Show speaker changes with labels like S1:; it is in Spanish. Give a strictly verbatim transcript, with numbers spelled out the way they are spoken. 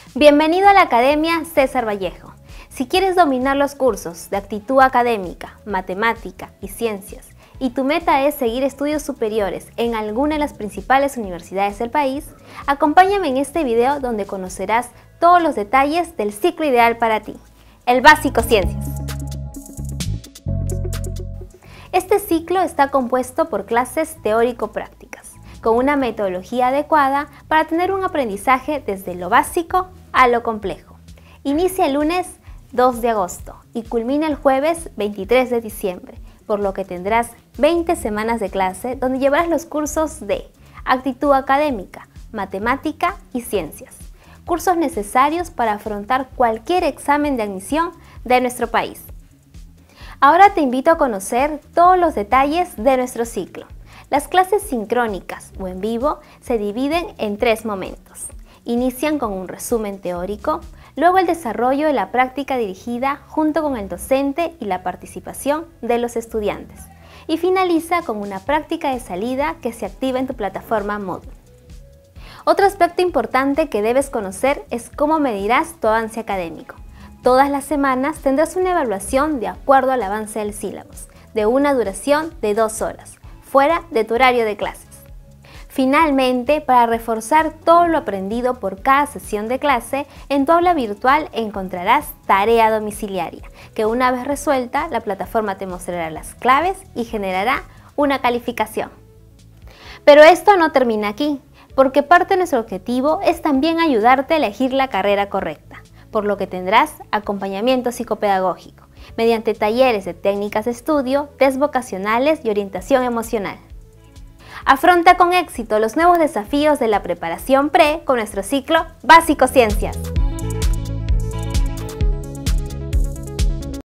S1: Bienvenido a la Academia César Vallejo. Si quieres dominar los cursos de actitud académica, matemática y ciencias, y tu meta es seguir estudios superiores en alguna de las principales universidades del país, acompáñame en este video donde conocerás todos los detalles del ciclo ideal para ti, el Básico Ciencias. Este ciclo está compuesto por clases teórico-prácticas, con una metodología adecuada para tener un aprendizaje desde lo básico a lo complejo. Inicia el lunes dos de agosto y culmina el jueves veintitrés de diciembre, por lo que tendrás veinte semanas de clase donde llevarás los cursos de actitud académica, matemática y ciencias, cursos necesarios para afrontar cualquier examen de admisión de nuestro país. Ahora te invito a conocer todos los detalles de nuestro ciclo. Las clases sincrónicas o en vivo se dividen en tres momentos. Inician con un resumen teórico, luego el desarrollo de la práctica dirigida junto con el docente y la participación de los estudiantes. Y finaliza con una práctica de salida que se activa en tu plataforma Moodle. Otro aspecto importante que debes conocer es cómo medirás tu avance académico. Todas las semanas tendrás una evaluación de acuerdo al avance del sílabus, de una duración de dos horas, fuera de tu horario de clases. Finalmente, para reforzar todo lo aprendido por cada sesión de clase, en tu aula virtual encontrarás tarea domiciliaria, que una vez resuelta, la plataforma te mostrará las claves y generará una calificación. Pero esto no termina aquí, porque parte de nuestro objetivo es también ayudarte a elegir la carrera correcta, por lo que tendrás acompañamiento psicopedagógico, mediante talleres de técnicas de estudio, test vocacionales y orientación emocional. Afronta con éxito los nuevos desafíos de la preparación pre con nuestro ciclo Básico Ciencias.